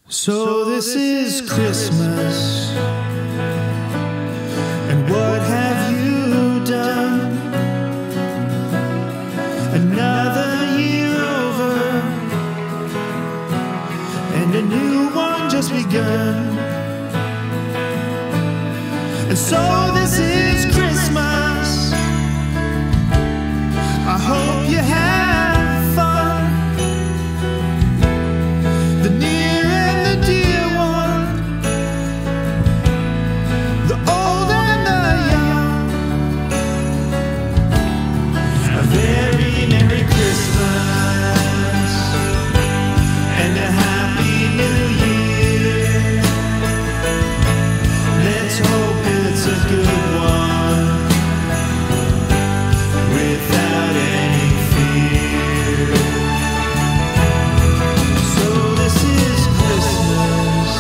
So this is Christmas, and what have you done? Another year over, and a new one just begun. And so this is Christmas. I hope you have fun. The near and the dear one, the old and the young. A very Merry Christmas and a Happy New Year. Let's hope it's a good one without any fear. So this is Christmas,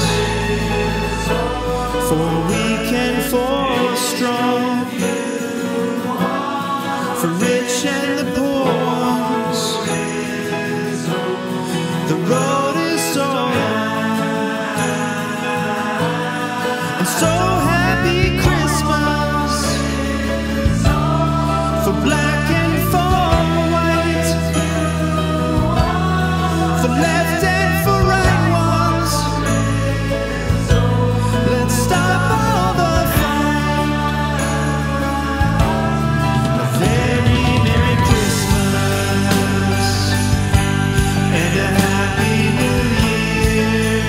for weak and for strong, for rich and the poor ones. The road is so long, and so happy Christmas for black and for white, for left and for right ones. Let's stop all the fight. A very Merry Christmas and a Happy New Year.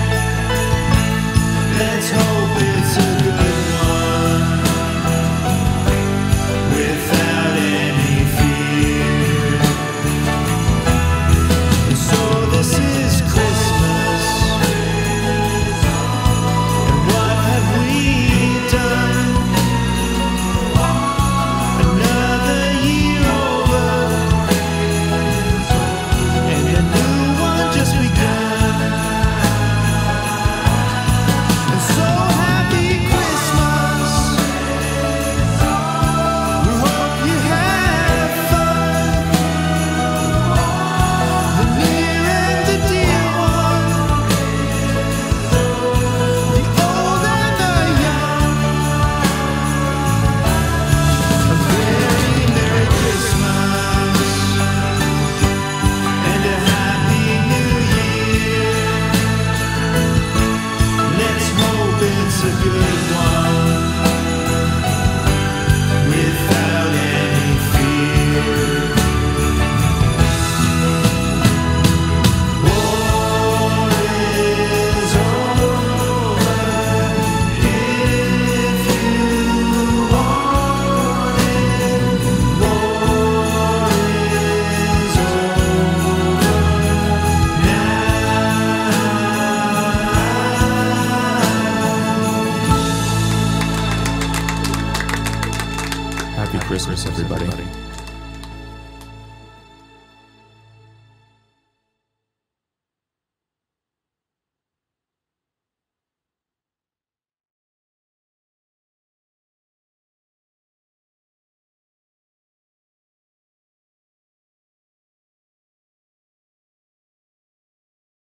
Let's hope it's a good one without any fear. And so this is Christmas, and what have we done? Another year over, and a new one just begun. And so happy Christmas. We hope you have fun. The near and the dear one, the old and the young. A very Merry Christmas and a Happy New Year. Let's hope it's a good one without any fear. War is over if you want it. War is over now. Happy Christmas, everybody.